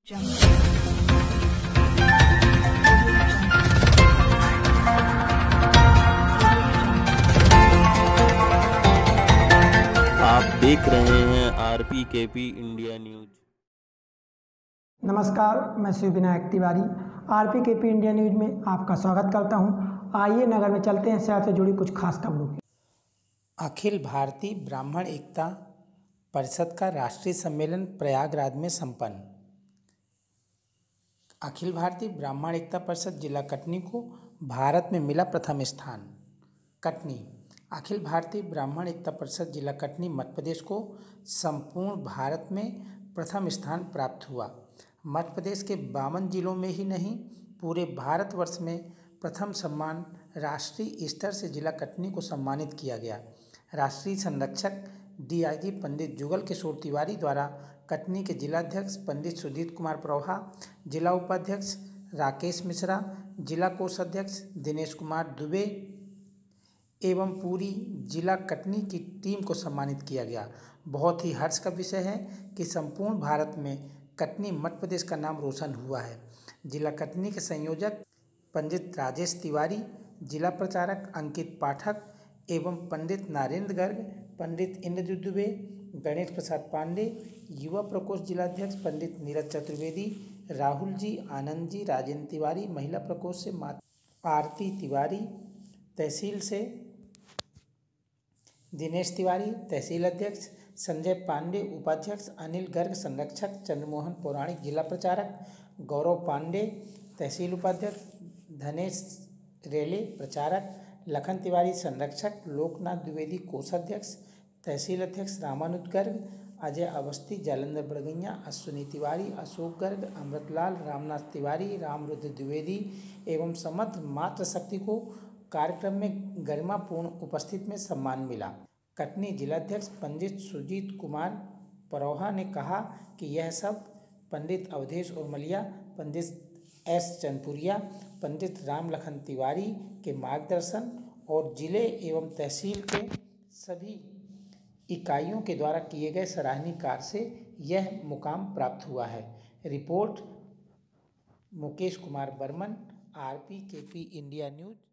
आप देख रहे हैं RPKP इंडिया न्यूज। नमस्कार, मैं Shiv Vinayak Tiwari RPKP India news में आपका स्वागत करता हूं। आइए नगर में चलते हैं शहर से जुड़ी कुछ खास खबरों की। अखिल भारतीय ब्राह्मण एकता परिषद का राष्ट्रीय सम्मेलन प्रयागराज में संपन्न। अखिल भारतीय ब्राह्मण एकता परिषद जिला कटनी को भारत में मिला प्रथम स्थान। कटनी अखिल भारतीय ब्राह्मण एकता परिषद जिला कटनी मध्य प्रदेश को संपूर्ण भारत में प्रथम स्थान प्राप्त हुआ। मध्य प्रदेश के 52 जिलों में ही नहीं, पूरे भारतवर्ष में प्रथम सम्मान राष्ट्रीय स्तर से जिला कटनी को सम्मानित किया गया। राष्ट्रीय संरक्षक DIG पंडित जुगल किशोर तिवारी द्वारा कटनी के जिलाध्यक्ष पंडित सुजीत कुमार प्रभा, जिला उपाध्यक्ष राकेश मिश्रा, जिला कोषाध्यक्ष दिनेश कुमार दुबे एवं पूरी जिला कटनी की टीम को सम्मानित किया गया। बहुत ही हर्ष का विषय है कि संपूर्ण भारत में कटनी मध्य प्रदेश का नाम रोशन हुआ है। जिला कटनी के संयोजक पंडित राजेश तिवारी, जिला प्रचारक अंकित पाठक एवं पंडित नारेंद्र गर्ग, पंडित इंद्रजीत दुबे, गणेश प्रसाद पांडे, युवा प्रकोष्ठ जिलाध्यक्ष पंडित नीरज चतुर्वेदी, राहुल जी, आनंद जी, राजेंद्र तिवारी, महिला प्रकोष्ठ से माता आरती तिवारी, तहसील से दिनेश तिवारी, तहसील अध्यक्ष संजय पांडे, उपाध्यक्ष अनिल गर्ग, संरक्षक चंद्रमोहन पौराणिक, जिला प्रचारक गौरव पांडे, तहसील उपाध्यक्ष धनेश रेले, प्रचारक लखन तिवारी, संरक्षक लोकनाथ द्विवेदी, कोषाध्यक्ष तहसील अध्यक्ष रामानुज गर्ग, अजय अवस्थी, जालंधर बड़गैया, अश्विनी तिवारी, अशोक गर्ग, अमृतलाल, रामनाथ तिवारी, रामरुद्र द्विवेदी एवं समस्त मातृशक्ति को कार्यक्रम में गरिमापूर्ण उपस्थिति में सम्मान मिला। कटनी जिलाध्यक्ष पंडित सुजीत कुमार परोहा ने कहा कि यह सब पंडित अवधेश उर्मलिया, पंडित S चंदपुरिया, पंडित राम लखन तिवारी के मार्गदर्शन और जिले एवं तहसील के सभी इकाइयों के द्वारा किए गए सराहनीय कार्य से यह मुकाम प्राप्त हुआ है। Report Mukesh Kumar Barman, RPKP India news.